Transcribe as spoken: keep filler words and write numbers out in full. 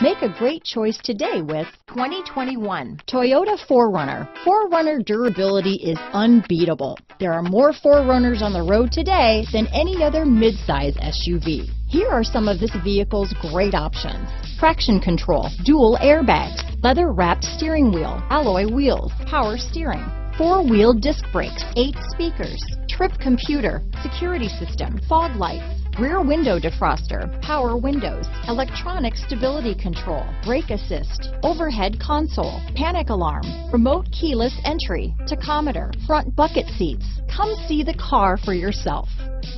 Make a great choice today with twenty twenty-one Toyota four runner. four runner durability is unbeatable. There are more four runners on the road today than any other midsize S U V. Here are some of this vehicle's great options: traction control, dual airbags, leather-wrapped steering wheel, alloy wheels, power steering, four-wheel disc brakes, eight speakers, trip computer, security system, fog lights, rear window defroster, power windows, electronic stability control, brake assist, overhead console, panic alarm, remote keyless entry, tachometer, front bucket seats. Come see the car for yourself.